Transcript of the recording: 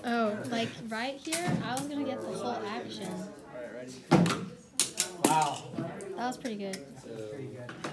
Oh, like right here, I was gonna get the whole action. Alright, ready? Wow. That was pretty good. Pretty good.